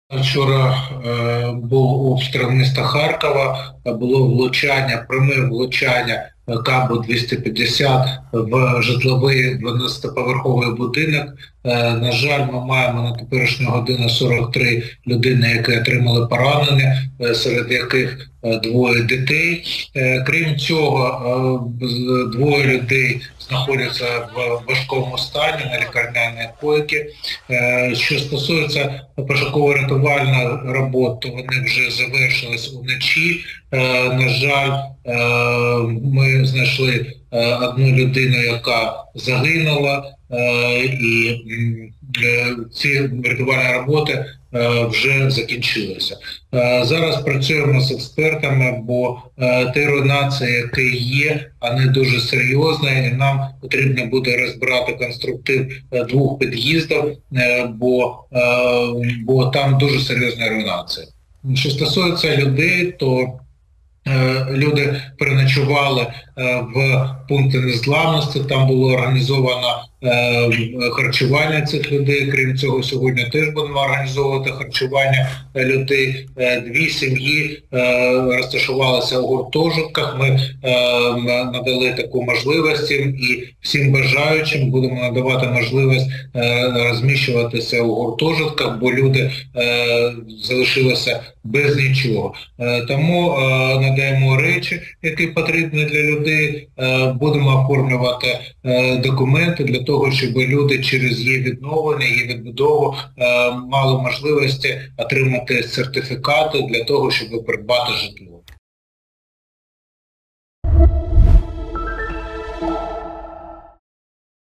Вчора був обстріл міста Харкова, було влучання, пряме влучання кабу 250 в житловий 12-поверховий будинок. На жаль, ми маємо на теперішню годину 43 людини, які отримали поранення, серед яких двоє дітей. Крім цього, двоє людей знаходяться в важкому стані на лікарняній койці. Що стосується пошуково-рятувальної роботи, то вони вже завершились уночі. На жаль, ми знайшли одну людину, яка загинула, і ці рятувальні роботи вже закінчилися. Зараз працюємо з експертами, бо ті руйнації, які є, вони дуже серйозні, і нам потрібно буде розбирати конструктив двох під'їздів, бо там дуже серйозна руйнація. Що стосується людей, то люди переночували в пункті незламності, там було організовано харчування цих людей. Крім цього, сьогодні теж будемо організовувати харчування людей. Дві сім'ї розташувалися у гуртожитках. Ми надали таку можливість і всім бажаючим будемо надавати можливість розміщуватися у гуртожитках, бо люди залишилися без нічого. Тому надаємо речі, які потрібні для людей, будемо оформлювати документи для того, щоб люди через її відновлення, її відбудову мали можливості отримати сертифікати для того, щоб придбати житло.